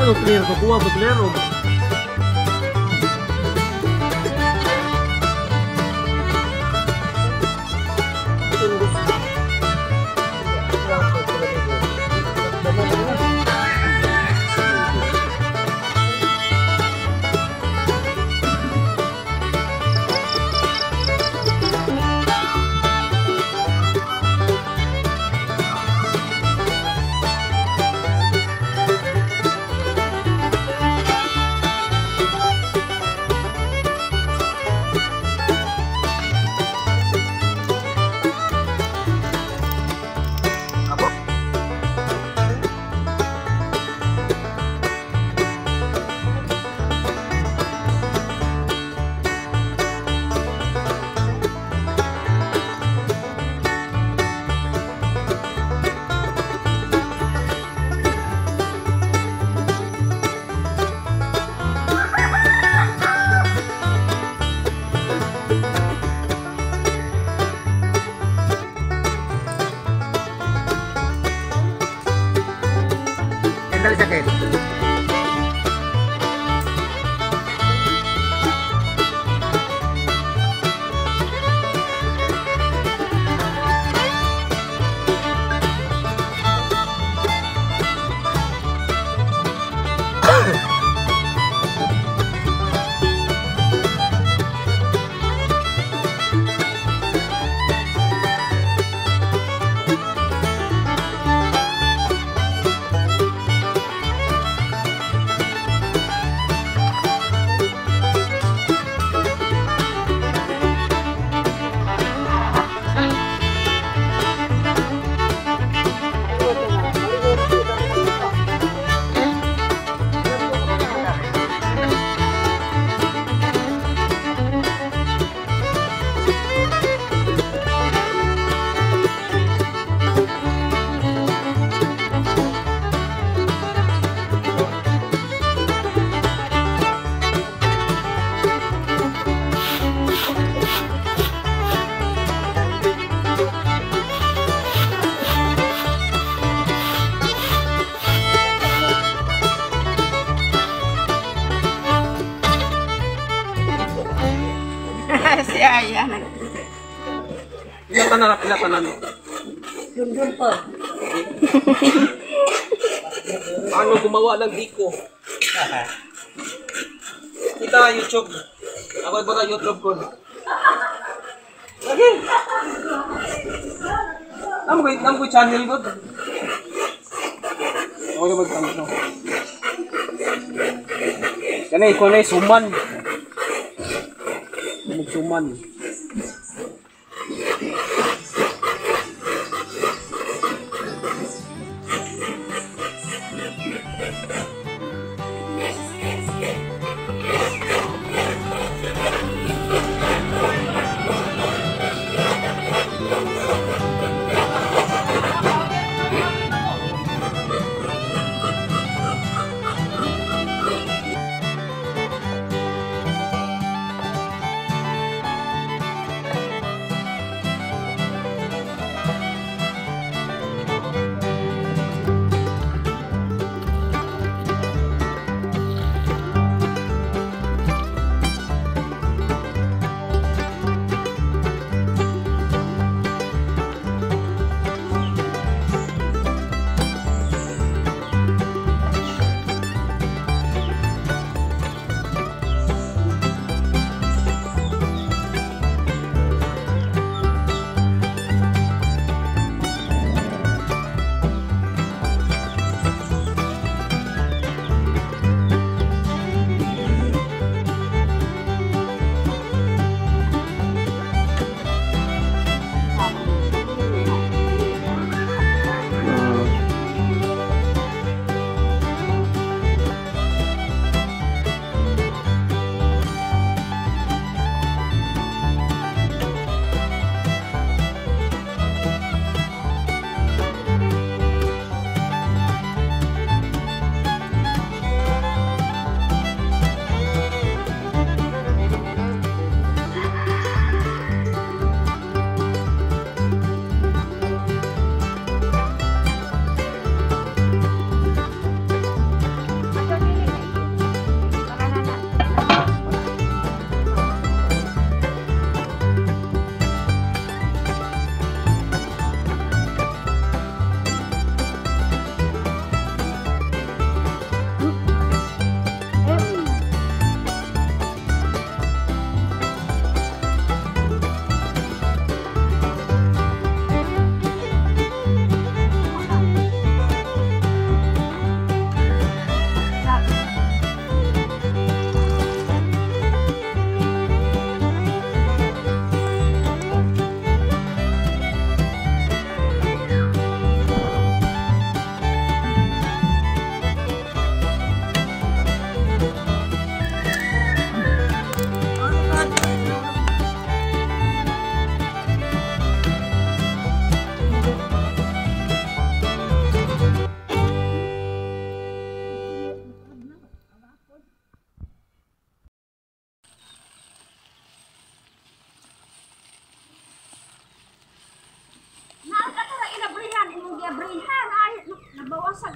Ano player ko? Kuha ko player o? Dali sakit. Si Aya. Ilang tanan? Dun po. Paano gumawa ng diko? Kita YouTube. Ako ay baka YouTube ko. Lagi. Namo ko channel ko. Ako yung mag-ano. Kanay ko na suman. Magsuman.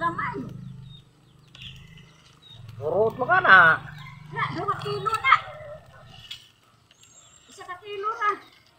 naman. Urut mo ka na. Na, 2 kilo na. 1 kilo na.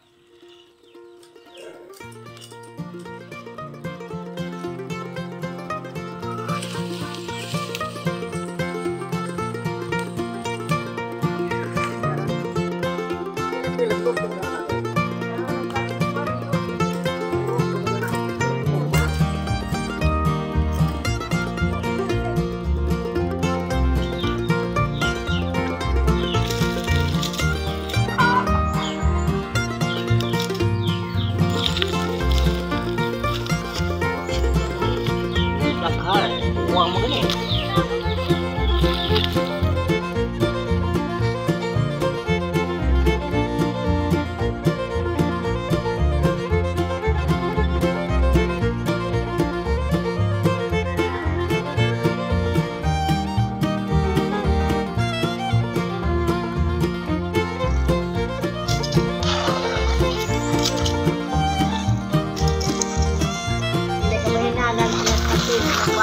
Lakhar, uang mo gani. Hindi ka mahinalan ng kapil.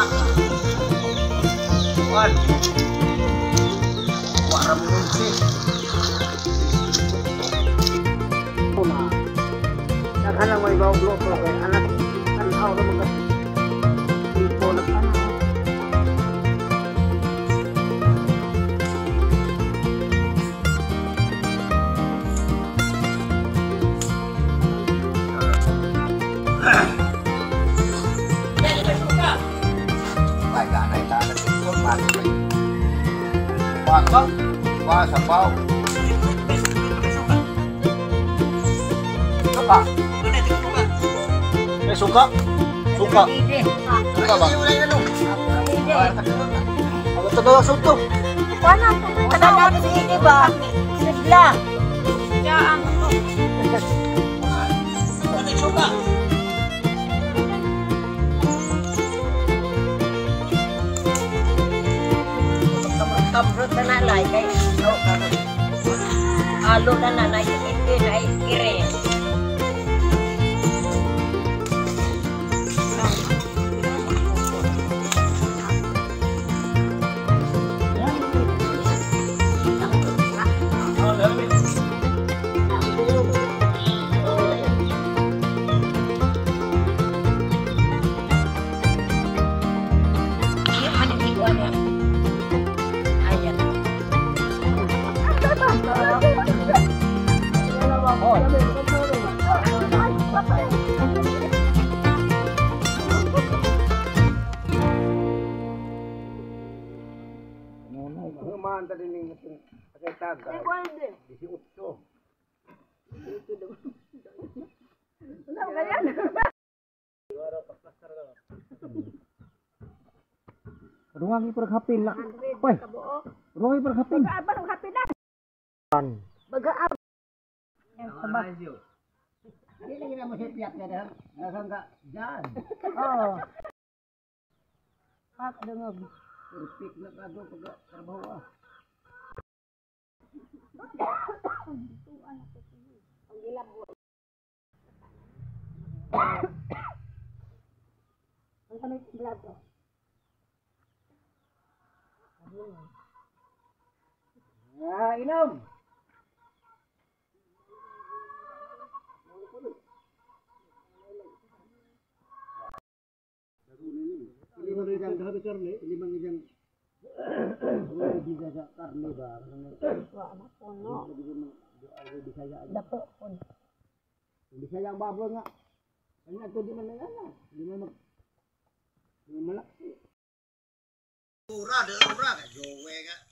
Wan. Waram nun si. Una. Naghanang may bawag ko kay anak. Tanaw na mga tipo na panahon. Bài cả này ta đã từng bước mặt mình qua khóc qua sập bao suka suka suka suka bang kalau tegal sutuh Wala po. Kadang sige ba? Sigla. Kaya ang Suka. kamrot na nanay kay alo na nanay hindi na ire. Human tadi ning pakai taga. Di si utso. Ruangi perhapin lah. Woi. Ruangi perhapin. Apa nang happy na? Baga Ini kita mesti tiap ya dah. Nggak enggak jalan. oh. Pak dengar. Pik nak kado pegak terbawa. Ang kami vlog ko. Ya, inom. Lima rijang dah besar ni, 5 rijang. Bisa sak karne ba. Wa anak ko no. Bisa ya. Dapo pun. Bisa yang babon nga. Ano to di man na yan. Di man mag. Di malaki. Ura de ura. Jowe nga.